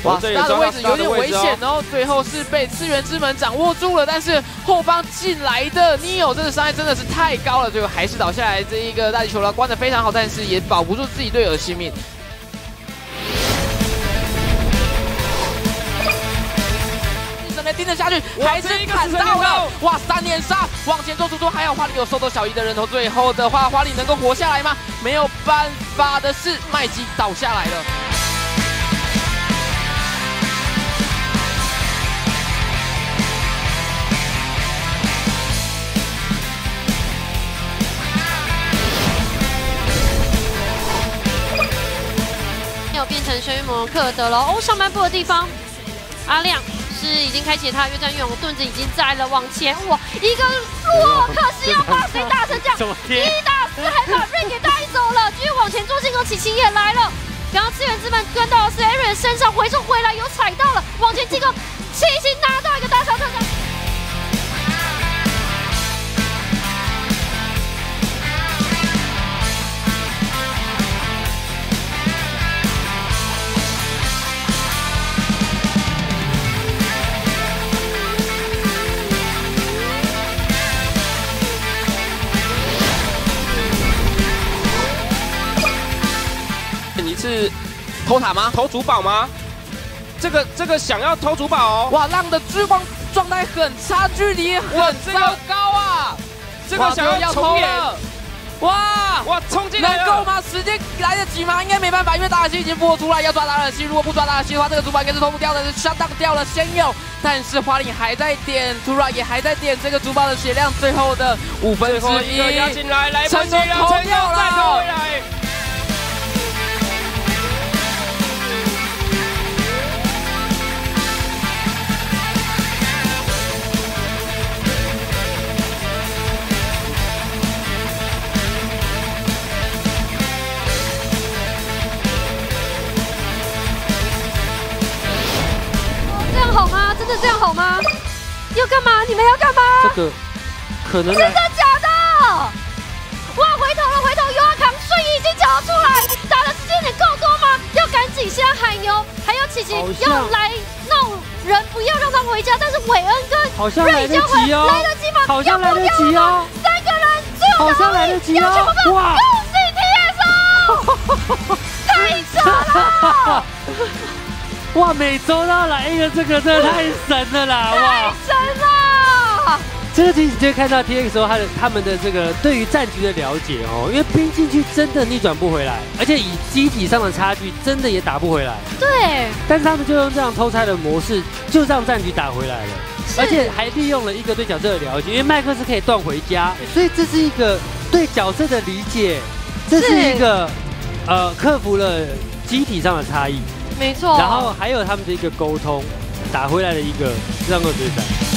哇，他的位置有点危险哦，最后是被次元之门掌握住了，但是后方进来的 Neo 这个伤害真的是太高了，最后还是倒下来。这一个大地球牢关的非常好，但是也保不住自己队友的性命。 盯得下去，还是砍到了！哇，3连杀，往前做出多，还好花里有收走小姨的人头，最后的话，花里能够活下来吗？没有办法的是，麦基倒下来了。 要变成玄域摩克的了哦，上半部的地方，阿亮。 是已经开启他的越战越勇，盾子已经在了，往前哇，一个洛克是要把谁打成这样？1打4还把瑞给带走了，继续往前做进攻，琪琪也来了。刚刚次元之门跟到的是 Aaron 身上，回送回来有踩到了，往前进攻，琪琪拿到一个大小特效。 你是偷塔吗？偷主宝吗？这个想要偷主宝哦！ 哇，浪的状态很差，距离很糟糕啊！ 这个想要重演， 哇， 冲进来能够吗？时间来得及吗？应该没办法，因为达尔西已经复活出来，要抓达尔西。如果不抓达尔西的话，这个主宝应该是偷不掉的，是 shut down 掉了先有。但是花领还在点，突然也还在点这个主宝的血量，最后的1/5， 压进来，来成功偷掉了， 再偷回来。 好吗？真的这样好吗？要干嘛？你们要干嘛？ 这个可能真的假的？哇，回头了，回头又要扛，瞬移已经缴出来，打的时间点够多吗？要赶紧现在海牛还有琪琪要来闹人，不要让他们回家。但是韦恩跟瑞将回来得及吗？ 好像来得及哦。 3个人最后好像来得及哦！ 哇，恭喜 TSO， 太扯了！ 哇，每周都要来一个，这个真的太神了啦！哇， 太神了！ 这个其实你就会看到 TXO 他们的这个对于战局的了解哦，因为拼进去真的逆转不回来，而且以机体上的差距真的也打不回来。 对。 但是他们就用这样偷拆的模式，就让战局打回来了，而且还利用了一个对角色的了解，因为麦克是可以断回家，所以这是一个对角色的理解，这是一个克服了机体上的差异。 没错， 然后还有他们的一个沟通，打回来的一个让2对3。